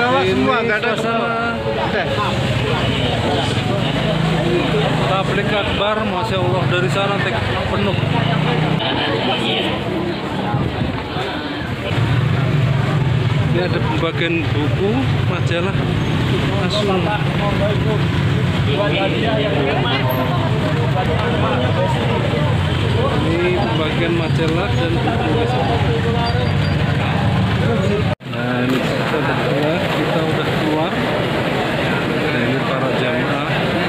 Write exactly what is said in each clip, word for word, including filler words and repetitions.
bawah semua, nggak ada suasana tablik akbar, masya Allah, dari sana tek penuh. Ini ada pembagian buku, majalah, langsung. Ini pembagian majalah dan buku. Nah, ini kita udah keluar, kita udah keluar. Nah, ini para jamaah.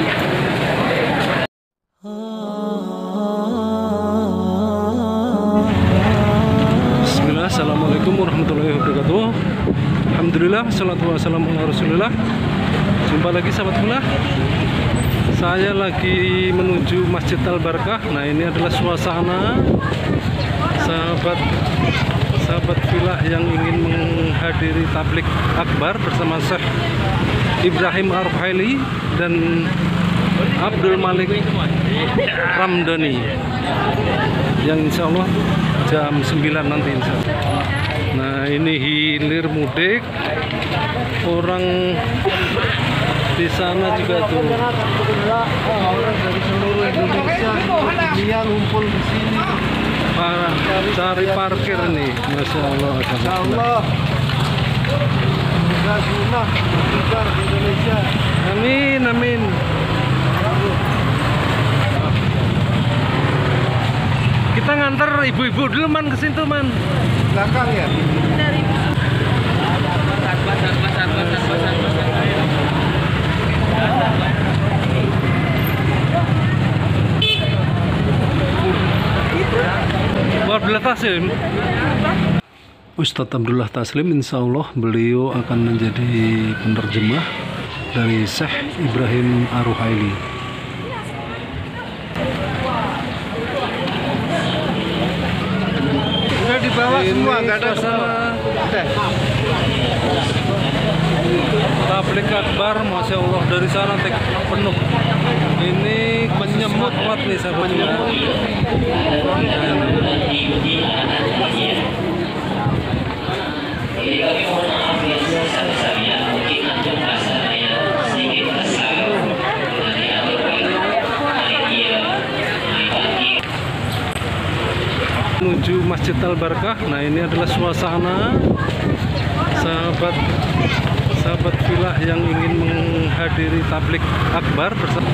Bismillah, assalamualaikum warahmatullahi wabarakatuh. Alhamdulillah, salatu wassalamu ala rasulillah. Jumpa lagi sahabat Filah. Saya lagi menuju Masjid Al-Barakah. Nah, ini adalah suasana sahabat sahabat Filah yang ingin menghadiri tablik akbar bersama Syekh Ibrahim Ar-Ruhaili dan Abdul Malik Ramdhani yang insya Allah jam sembilan nanti insya Allah. Nah, ini hilir mudik, orang di sana juga tuh orang dari seluruh Indonesia dunia ngumpul di sini. Parah, cari parkir nih, masya Allah. Insya Allah semoga sunnah besar di Indonesia. Amin, amin. Kita nganter ibu-ibu dulu man ke situ man. Belakang ya. Abdullah Taslim, Ustadz Abdullah Taslim, insya Allah beliau akan menjadi penerjemah dari Syekh Ibrahim Ar-Ruhaili. Udah di bawah semua, nggak ada suasana tablik akbar, masya Allah, dari sana tek penuh. Ini menyemut kuat nih sahabat Filah. Menuju Masjid Al-Barakah. Nah, ini adalah suasana sahabat sahabat Filah yang ingin menghadiri tablik akbar bersama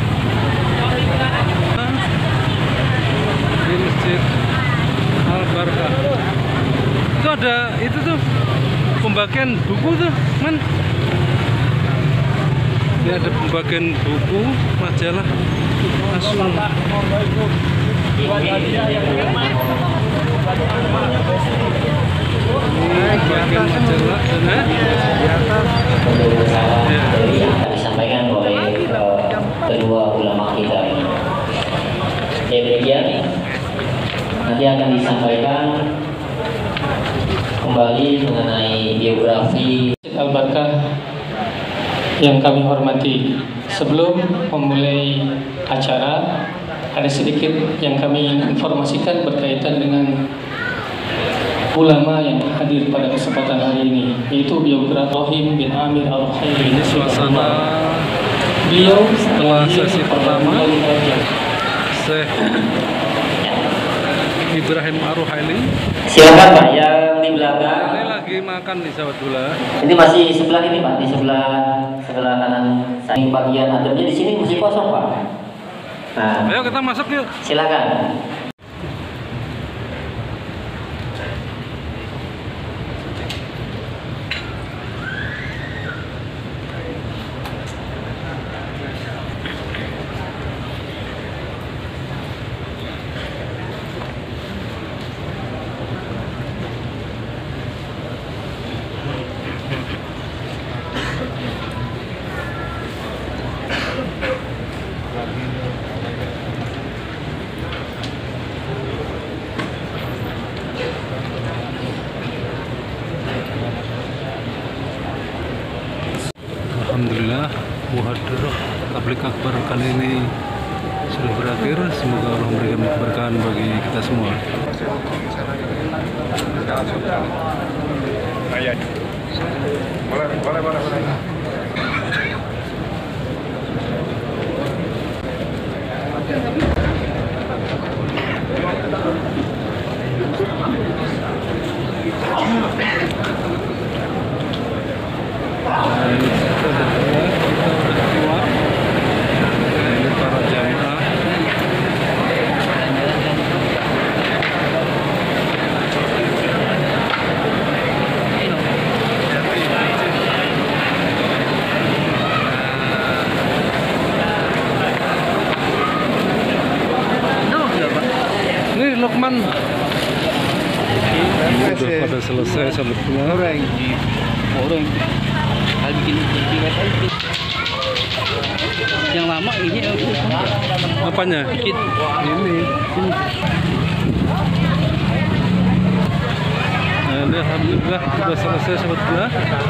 di Masjid Al-Barakah. Itu ada itu tuh pembagian buku tuh man. Ini ada pembagian buku, majalah, langsung. Bagian majalah dan disampaikan oleh kedua ulama kita ini. Ya demikian, nanti akan disampaikan kembali mengenai biografi Al-Barakah yang kami hormati. Sebelum memulai acara, ada sedikit yang kami informasikan berkaitan dengan ulama yang hadir pada kesempatan hari ini, yaitu biografi Rohim bin Amir Ar-Ruhaili. Ini suasana beliau setelah sesi pertama Syekh Ibrahim Ar-Ruhaili. Silakan Pak, yang di belakang. Ini lagi makan nih sahabat Filah. Ini masih sebelah ini Pak, di sebelah sebelah kanan saya. Bagian ademnya di sini masih kosong Pak. Nah, Ayo kita masuk yuk. silakan. Alhamdulillah, muhadarah tablik akbar kali ini sudah berakhir. Semoga Allah memberikan keberkahan bagi kita semua. Boleh, boleh. Ini para jamaah. Ini Lukman sudah pada selesai sahabatnya. Goreng. Orang kalau bikin bikin yang lama ini Apanya? dikit Ini. Nah, ini alhamdulillah sudah selesai sahabatnya.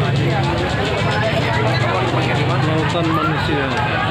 Lautan manusia.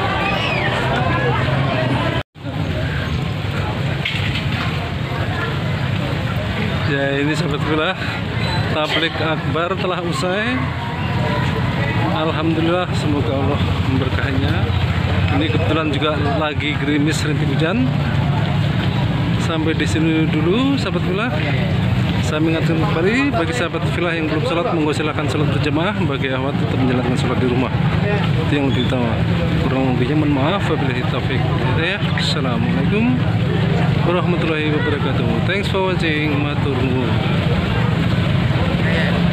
Ya ini sahabat villa, tablik akbar telah usai. Alhamdulillah, semoga Allah memberkahinya. Ini kebetulan juga lagi gerimis rintik hujan. Sampai di sini dulu sahabat villa. Saya mengingatkan kembali bagi sahabat villa yang belum sholat, monggo silakan sholat berjamaah. Bagi ahwat tetap menjalankan sholat di rumah. Itu yang lebih utama. Kurang lebihnya mohon maaf. Wabillahi taufiq. Assalamualaikum warahmatullahi wabarakatuh. Thanks for watching. Matur nuwun.